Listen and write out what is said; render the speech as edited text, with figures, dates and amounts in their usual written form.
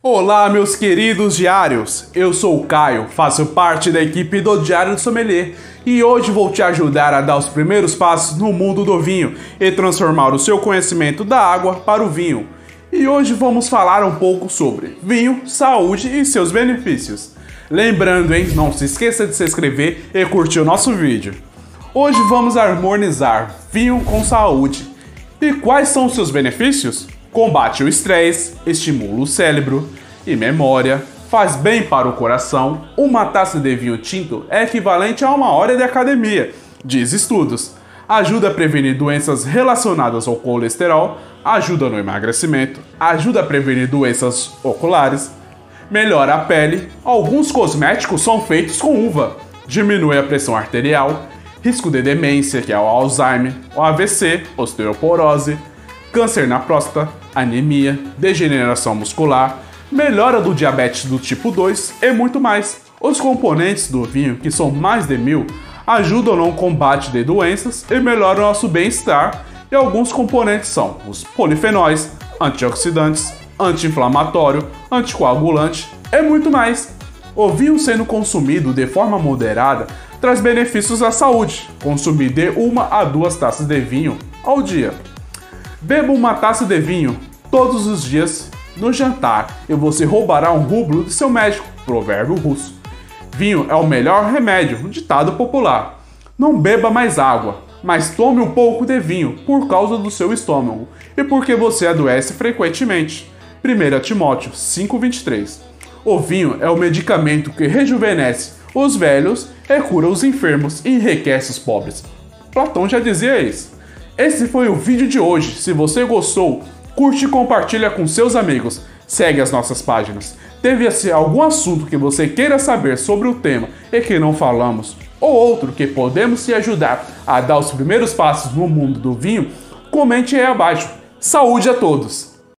Olá, meus queridos diários! Eu sou o Caio, faço parte da equipe do Diário do Sommelier e hoje vou te ajudar a dar os primeiros passos no mundo do vinho e transformar o seu conhecimento da água para o vinho. E hoje vamos falar um pouco sobre vinho, saúde e seus benefícios. Lembrando, hein, não se esqueça de se inscrever e curtir o nosso vídeo. Hoje vamos harmonizar vinho com saúde. E quais são os seus benefícios? Combate o estresse, estimula o cérebro e memória, faz bem para o coração. Uma taça de vinho tinto é equivalente a uma hora de academia, diz estudos. Ajuda a prevenir doenças relacionadas ao colesterol, ajuda no emagrecimento, ajuda a prevenir doenças oculares, melhora a pele. Alguns cosméticos são feitos com uva, diminui a pressão arterial, risco de demência, que é o Alzheimer, o AVC, osteoporose, câncer na próstata, anemia, degeneração muscular, melhora do diabetes do tipo 2 e muito mais. Os componentes do vinho, que são mais de 1000, ajudam no combate de doenças e melhoram o nosso bem-estar. E alguns componentes são os polifenóis, antioxidantes, anti-inflamatório, anticoagulante e muito mais. O vinho sendo consumido de forma moderada traz benefícios à saúde. Consumir de 1 a 2 taças de vinho ao dia. Beba uma taça de vinho todos os dias no jantar e você roubará um rublo de seu médico, provérbio russo. Vinho é o melhor remédio, ditado popular. Não beba mais água, mas tome um pouco de vinho por causa do seu estômago e porque você adoece frequentemente. 1 Timóteo 5,23. O vinho é o medicamento que rejuvenesce os velhos e cura os enfermos e enriquece os pobres. Platão já dizia isso. Esse foi o vídeo de hoje. Se você gostou, curte e compartilha com seus amigos. Segue as nossas páginas. Teve algum assunto que você queira saber sobre o tema e que não falamos, ou outro que podemos te ajudar a dar os primeiros passos no mundo do vinho, comente aí abaixo. Saúde a todos!